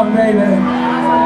on, baby.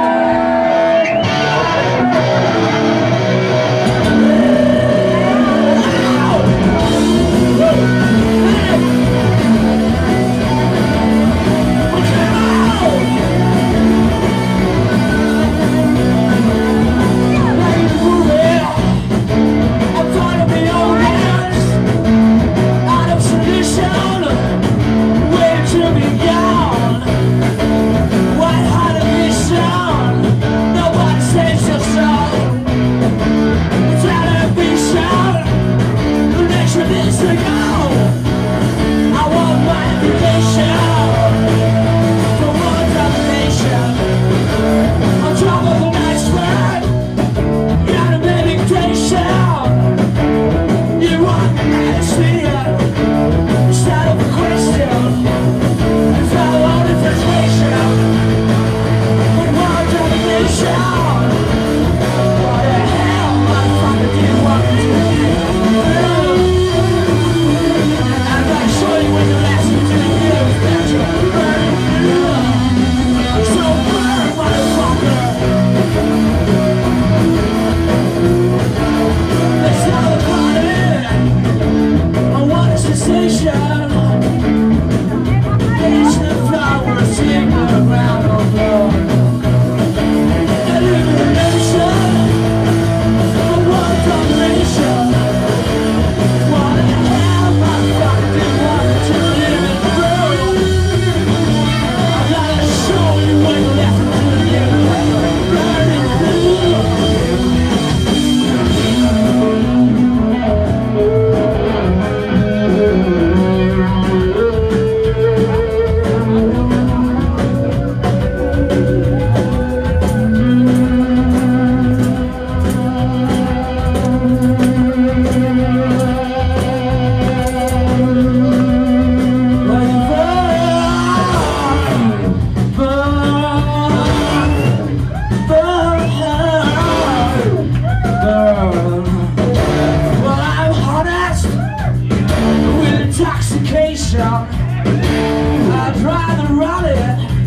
I'd rather rally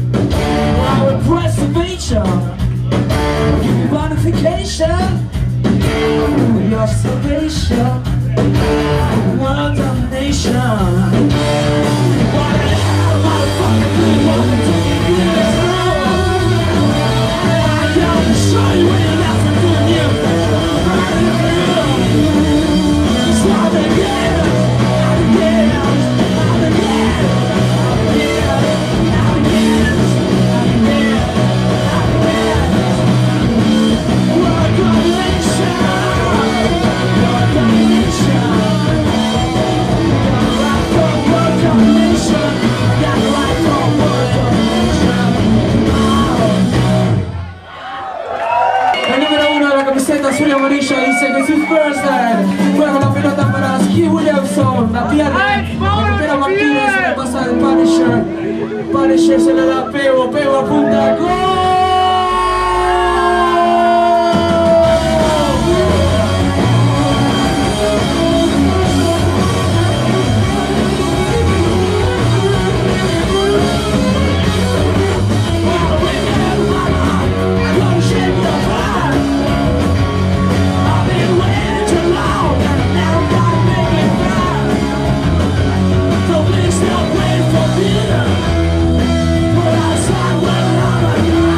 while with preservation, bonification, your salvation, world domination. What the hell, motherfucker, do you want to do this? I gotta show you when you're nothing doing you. It's not again, not again. Sulla Marisha dice che si Thursday, quella con la pilota para Ski Williamson, la pierde, la mattina se le passa il Punisher se le da Peo apunta a gol! But I saw when I'm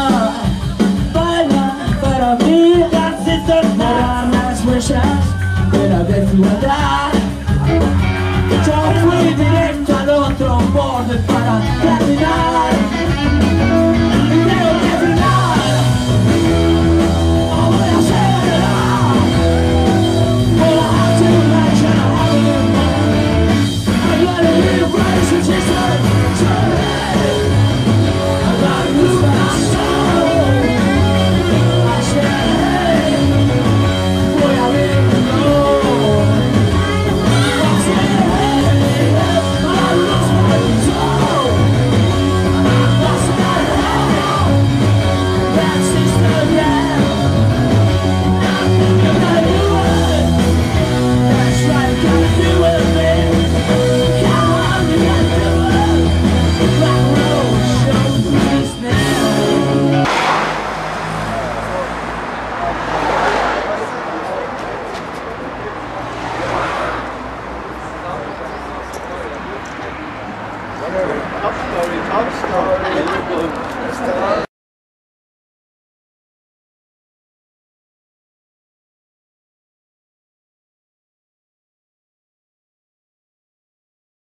baila para mí. Para las huellas de la desigualdad. Yo fui directo al otro borde para terminar. Tengo que frenar, o voy a acelerar. All I have to imagine I have a little more. I got a little grace and just I gotta lose my soul. I said, hey, boy, I really know. I said, hey, I lost my soul. I said, hey, that sister, yeah. You gotta do it. That's right, you gotta do it, baby. Come on, you gotta do it. Rock and roll, show business now. Top story.